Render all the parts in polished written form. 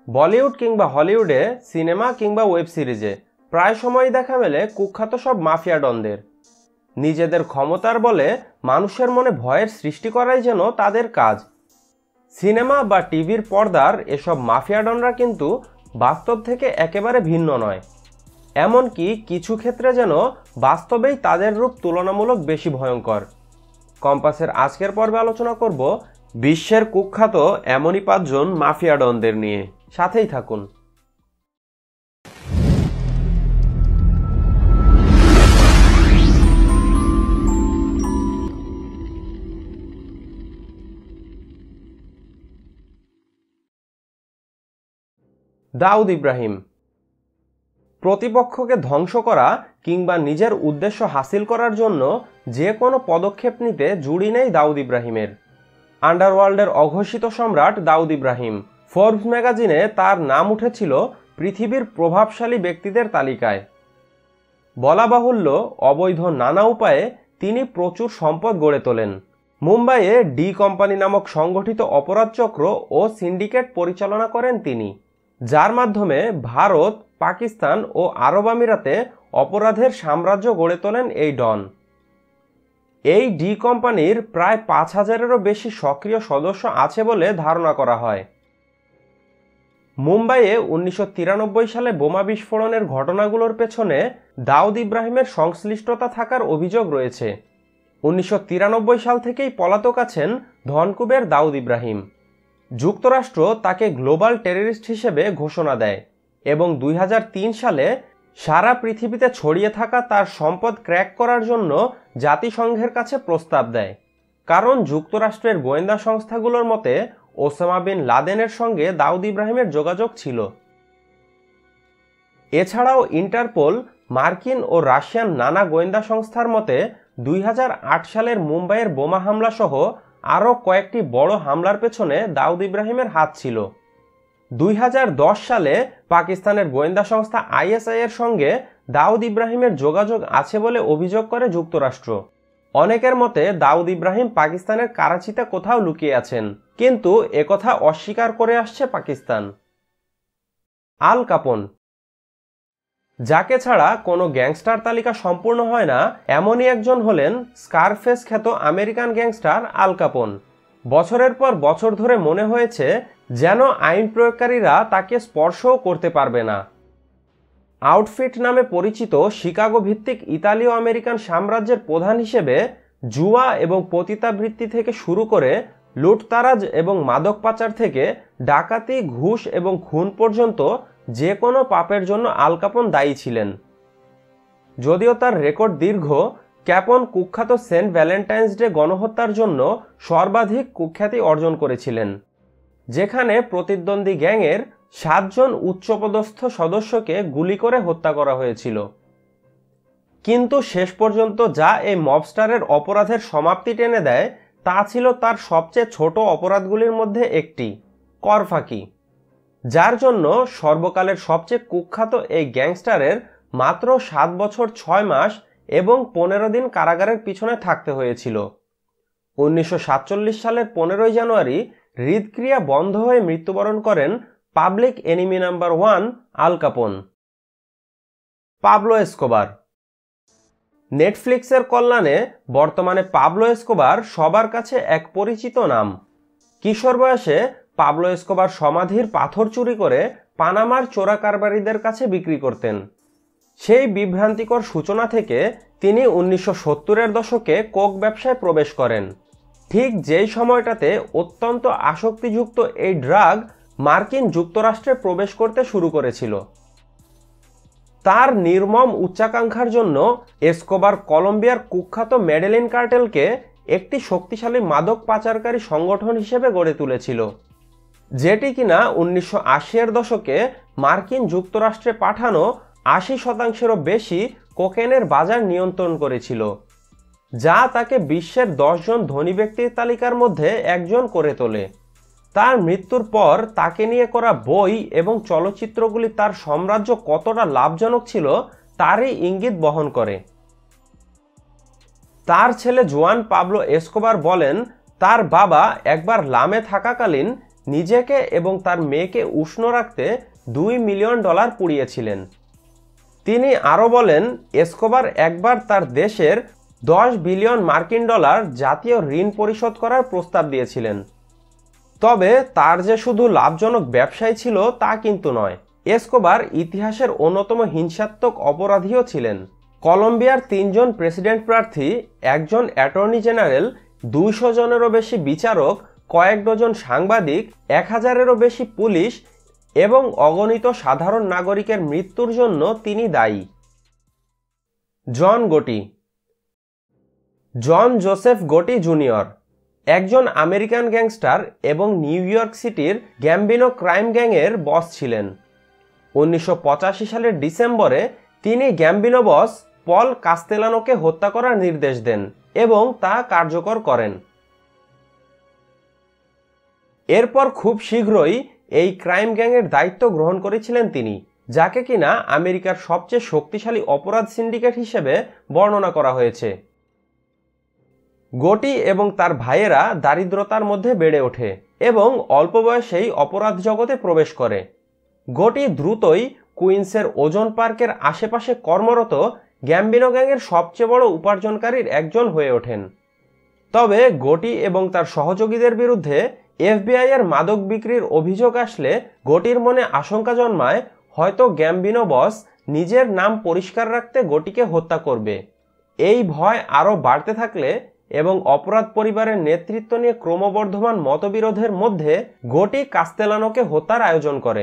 বলিউড কিংবা হলিউডে সিনেমা কিংবা ওয়েব সিরিজে প্রায় সময়ই দেখা মেলে কুখ্যাত সব মাফিয়া ডনদের। নিজেদের ক্ষমতার বলে মানুষের মনে ভয়ের সৃষ্টি করাই যেন তাদের কাজ। সিনেমা বা টিভির পর্দার এসব মাফিয়া ডনরা কিন্তু বাস্তব থেকে একেবারে ভিন্ন নয়, এমনকি কিছু ক্ষেত্রে যেন বাস্তবেই তাদের রূপ তুলনামূলক বেশি ভয়ঙ্কর। কম্পাসের আজকের পর্বে আলোচনা করব বিশ্বের কুখ্যাত এমনই 5 জন মাফিয়া ডনদের নিয়ে। সাথেই থাকুন। দাউদ ইব্রাহিম। প্রতিপক্ষকে ধ্বংস করা কিংবা নিজের উদ্দেশ্য হাসিল করার জন্য যে কোনো পদক্ষেপ নিতে জুড়ি নেই দাউদ ইব্রাহিমের। আন্ডারওয়ার্ল্ডের অঘোষিত সম্রাট দাউদ ইব্রাহিম। ফোর্বস ম্যাগাজিনে তার নাম উঠেছিল পৃথিবীর প্রভাবশালী ব্যক্তিদের তালিকায়। বলা বাহুল্য, অবৈধ নানা উপায়ে তিনি প্রচুর সম্পদ গড়ে তোলেন। মুম্বাইয়ে ডি কোম্পানি নামক সংগঠিত অপরাধ চক্র ও সিন্ডিকেট পরিচালনা করেন তিনি, যার মাধ্যমে ভারত, পাকিস্তান ও আরব আমিরাতে অপরাধের সাম্রাজ্য গড়ে তোলেন এই ডন। এই ডি কোম্পানির প্রায় 5000-এরও বেশি সক্রিয় সদস্য আছে বলে ধারণা করা হয়। মুম্বাইয়ে 1993 সালে বোমা বিস্ফোরণের ঘটনাগুলোর পেছনে দাউদ ইব্রাহিমের সংশ্লিষ্টতা থাকার অভিযোগ রয়েছে। 1993 সাল থেকেই পলাতক আছেন ধনকুবের দাউদ ইব্রাহিম। যুক্তরাষ্ট্র তাকে গ্লোবাল টেররিস্ট হিসেবে ঘোষণা দেয় এবং 2003 সালে সারা পৃথিবীতে ছড়িয়ে থাকা তার সম্পদ ক্র্যাক করার জন্য জাতিসংঘের কাছে প্রস্তাব দেয়, কারণ যুক্তরাষ্ট্রের গোয়েন্দা সংস্থাগুলোর মতে ওসামা বিন লাদেনের সঙ্গে দাউদ ইব্রাহিমের যোগাযোগ ছিল। এছাড়াও ইন্টারপোল, মার্কিন ও রাশিয়ান নানা গোয়েন্দা সংস্থার মতে 2008 সালের মুম্বাইয়ের বোমা হামলা সহ আরও কয়েকটি বড় হামলার পেছনে দাউদ ইব্রাহিমের হাত ছিল। 2010 সালে পাকিস্তানের গোয়েন্দা সংস্থা ISI এর সঙ্গে দাউদ ইব্রাহিমের যোগাযোগ আছে বলে অভিযোগ করে যুক্তরাষ্ট্র। অনেকের মতে দাউদ ইব্রাহিম পাকিস্তানের করাচিতে কোথাও লুকিয়ে আছেন, কিন্তু একথা অস্বীকার করে আসছে পাকিস্তান। আল কাপন। যাকে ছাড়া কোনো গ্যাংস্টার তালিকা সম্পূর্ণ হয় না, এমনই একজন হলেন স্কারফেস খ্যাত আমেরিকান গ্যাংস্টার আল কাপন। বছরের পর বছর ধরে মনে হয়েছে যেন আইন প্রয়োগকারীরা তাকে স্পর্শও করতে পারবে না। আউটফিট নামে পরিচিত শিকাগো ভিত্তিক ইতালীয় আমেরিকান সাম্রাজ্যের প্রধান হিসেবে জুয়া এবং পতিতাবৃত্তি থেকে শুরু করে লুটতারাজ এবং মাদক পাচার থেকে ডাকাতি, ঘুষ এবং খুন পর্যন্ত যে কোনো পাপের জন্য আল কাপন দায়ী ছিলেন। যদিও তার রেকর্ড দীর্ঘ, ক্যাপন কুখ্যাত সেন্ট ভ্যালেন্টাইন্স ডে গণহত্যার জন্য সর্বাধিক কুখ্যাতি অর্জন করেছিলেন, যেখানে প্রতিদ্বন্দ্বী গ্যাংয়ের 7 জন উচ্চপদস্থ সদস্যকে গুলি করে হত্যা করা হয়েছিল। কিন্তু শেষ পর্যন্ত যা এই মবস্টারের অপরাধের সমাপ্তি টেনে দেয় তা ছিল তার সবচেয়ে ছোট অপরাধগুলির মধ্যে একটি, কর ফাঁকি, যার জন্য সর্বকালের সবচেয়ে কুখ্যাত এই গ্যাংস্টারের মাত্র 7 বছর 6 মাস এবং 15 দিন কারাগারের পিছনে থাকতে হয়েছিল। 1947 সালের 15 জানুয়ারি হৃদক্রিয়া বন্ধ হয়ে মৃত্যুবরণ করেন পাবলিক এনিমি নাম্বার 1 আল কাপন। Pablo Escobar. নেটফ্লিক্সের কল্যাণে বর্তমানে পাবলো এসকোবার সবার কাছে এক পরিচিত নাম। কিশোর বয়সে পাবলো এসকোবার সমাধির পাথর চুরি করে পানামার চোরা কারবারিদের কাছে বিক্রি করতেন। সেই বিভ্রান্তিকর সূচনা থেকে তিনি 1970-এর দশকে কোক ব্যবসায় প্রবেশ করেন। ঠিক যেই সময়টাতে অত্যন্ত আসক্তিযুক্ত এই ড্রাগ মার্কিন যুক্তরাষ্ট্রে প্রবেশ করতে শুরু করেছিল। তার নির্মম উচ্চাকাঙ্ক্ষার জন্য এসকোবার কলম্বিয়ার কুখ্যাত মেডেলিন কার্টেলকে একটি শক্তিশালী মাদক পাচারকারী সংগঠন হিসেবে গড়ে তুলেছিল, যেটি কিনা 1980-এর দশকে মার্কিন যুক্তরাষ্ট্রে পাঠানো 80%-এরও বেশি কোকেনের বাজার নিয়ন্ত্রণ করেছিল, যা তাকে বিশ্বের 10 জন ধনী ব্যক্তির তালিকার মধ্যে একজন করে তোলে। তার মৃত্যুর পর তাকে নিয়ে করা বই এবং চলচ্চিত্রগুলি তার সাম্রাজ্য কতটা লাভজনক ছিল তারই ইঙ্গিত বহন করে। তার ছেলে জোয়ান পাবলো এসকোবার বলেন, তার বাবা একবার লামে থাকাকালীন নিজেকে এবং তার মেয়েকে উষ্ণ রাখতে $2 মিলিয়ন পুড়িয়েছিলেন। তিনি আরও বলেন, এসকোবার একবার তার দেশের $10 বিলিয়ন জাতীয় ঋণ পরিশোধ করার প্রস্তাব দিয়েছিলেন। তবে তার যে শুধু লাভজনক ব্যবসায় ছিল তা কিন্তু নয়। এসকোবার ইতিহাসের অন্যতম হিংসাত্মক অপরাধীও ছিলেন। কলম্বিয়ার 3 জন প্রেসিডেন্ট প্রার্থী, একজন অ্যাটর্নি জেনারেল, 200 জনেরও বেশি বিচারক, কয়েক ডজন সাংবাদিক, 1000-এরও বেশি পুলিশ এবং অগণিত সাধারণ নাগরিকের মৃত্যুর জন্য তিনি দায়ী। John Gotti. John Joseph Gotti junior একজন আমেরিকান গ্যাংস্টার এবং নিউ ইয়র্ক সিটির গ্যাম্বিনো ক্রাইম গ্যাংয়ের বস ছিলেন। 1985 সালের ডিসেম্বরে তিনি গ্যাম্বিনো বস পল কাস্তেলানোকে হত্যা করার নির্দেশ দেন এবং তা কার্যকর করেন। এরপর খুব শীঘ্রই এই ক্রাইম গ্যাংয়ের দায়িত্ব গ্রহণ করেছিলেন তিনি, যাকে কিনা আমেরিকার সবচেয়ে শক্তিশালী অপরাধ সিন্ডিকেট হিসেবে বর্ণনা করা হয়েছে। গোটি এবং তার ভাইয়েরা দারিদ্রতার মধ্যে বেড়ে ওঠে এবং অল্প বয়সেই অপরাধ জগতে প্রবেশ করে। গোটি দ্রুতই কুইন্সের ওজন পার্কের আশেপাশে কর্মরত গ্যাম্বিনো গ্যাংয়ের সবচেয়ে বড় উপার্জনকারীর একজন হয়ে ওঠেন। তবে গোটি এবং তার সহযোগীদের বিরুদ্ধে FBI এর মাদক বিক্রির অভিযোগ আসলে গোটির মনে আশঙ্কা জন্মায়, হয়তো গ্যাম্বিনো বস নিজের নাম পরিষ্কার রাখতে গোটিকে হত্যা করবে। এই ভয় আরও বাড়তে থাকলে এবং অপরাধ পরিবারের নেতৃত্ব নিয়ে ক্রমবর্ধমান মতবিরোধের মধ্যে গোটি কাস্তেলানোকে হত্যার আয়োজন করে।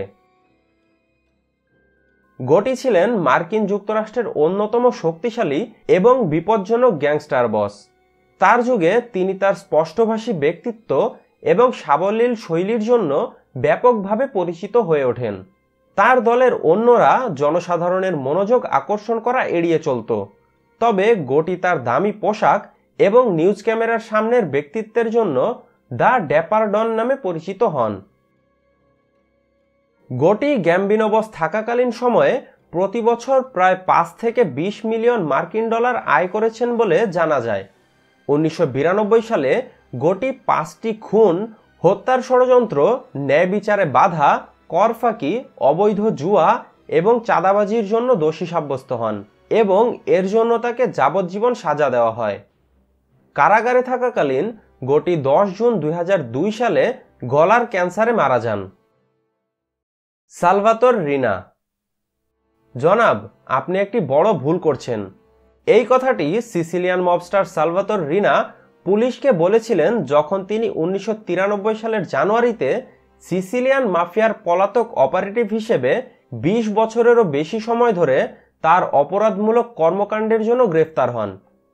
গোটি ছিলেন মার্কিন যুক্তরাষ্ট্রের অন্যতম শক্তিশালী এবং বিপজ্জনক গ্যাংস্টার বস। তার যুগে তিনি তার স্পষ্টভাষী ব্যক্তিত্ব এবং সাবলীল শৈলীর জন্য ব্যাপকভাবে পরিচিত হয়ে ওঠেন। তার দলের অন্যরা জনসাধারণের মনোযোগ আকর্ষণ করা এড়িয়ে চলত, তবে গোটি তার দামি পোশাক এবং নিউজ ক্যামেরার সামনের ব্যক্তিত্বের জন্য দ্য ড্যাপার ডন নামে পরিচিত হন। গোটি গ্যাম্বিনো বস থাকাকালীন সময়ে প্রতি বছর প্রায় 5 থেকে 20 মিলিয়ন মার্কিন ডলার আয় করেছেন বলে জানা যায়। 1992 সালে গোটি 5টি খুন, হত্যার ষড়যন্ত্র, ন্যায় বিচারে বাধা, কর ফাঁকি, অবৈধ জুয়া এবং চাঁদাবাজির জন্য দোষী সাব্যস্ত হন এবং এর জন্য তাকে যাবজ্জীবন সাজা দেওয়া হয়। কারাগারে থাকাকালীন গোটি 10 জুন 2002 সালে গলার ক্যান্সারে মারা যান। সালভাতোর রিনা। জনাব, আপনি একটি বড় ভুল করছেন। এই কথাটি সিসিলিয়ান মবস্টার সালভাতোর রিনা পুলিশকে বলেছিলেন যখন তিনি 1993 সালের জানুয়ারিতে সিসিলিয়ান মাফিয়ার পলাতক অপারেটিভ হিসেবে 20 বছরেরও বেশি সময় ধরে তার অপরাধমূলক কর্মকাণ্ডের জন্য গ্রেফতার হন।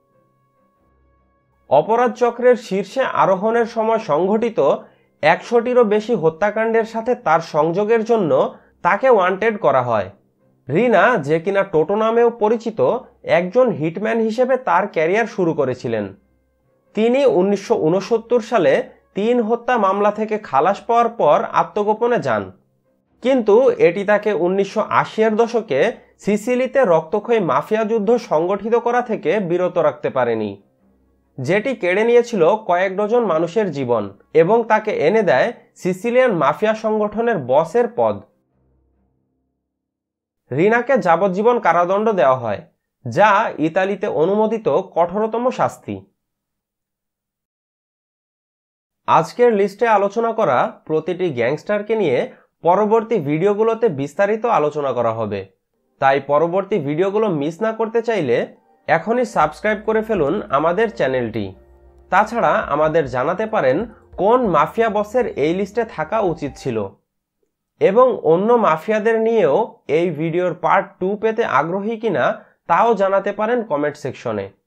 অপরাধ চক্রের শীর্ষে আরোহণের সময় সংঘটিত 100টিরও বেশি হত্যাকাণ্ডের সাথে তার সংযোগের জন্য তাকে ওয়ান্টেড করা হয়। রিনা, যে কিনা টোটো নামেও পরিচিত, একজন হিটম্যান হিসেবে তার ক্যারিয়ার শুরু করেছিলেন। তিনি 1969 সালে 3 হত্যা মামলা থেকে খালাস পাওয়ার পর আত্মগোপনে যান, কিন্তু এটি তাকে 1980-এর দশকে সিসিলিতে রক্তক্ষয়ী মাফিয়া যুদ্ধ সংগঠিত করা থেকে বিরত রাখতে পারেনি, যেটি কেড়ে নিয়েছিল কয়েক ডজন মানুষের জীবন এবং তাকে এনে দেয় সিসিলিয়ান মাফিয়া সংগঠনের বসের পদ। রিনাকে যাবজ্জীবন কারাদণ্ড দেওয়া হয়, যা ইতালিতে অনুমোদিত কঠোরতম শাস্তি। আজকের লিস্টে আলোচনা করা প্রতিটি গ্যাংস্টারকে নিয়ে পরবর্তী ভিডিওগুলোতে বিস্তারিত আলোচনা করা হবে, তাই পরবর্তী ভিডিওগুলো মিস না করতে চাইলে এখনই সাবস্ক্রাইব করে ফেলুন আমাদের চ্যানেলটি। তাছাড়া আমাদের জানাতে পারেন কোন মাফিয়া বসের এই লিস্টে থাকা উচিত ছিল এবং অন্য মাফিয়াদের নিয়েও এই ভিডিওর পার্ট 2 পেতে আগ্রহী কিনা তাও জানাতে পারেন কমেন্ট সেকশনে।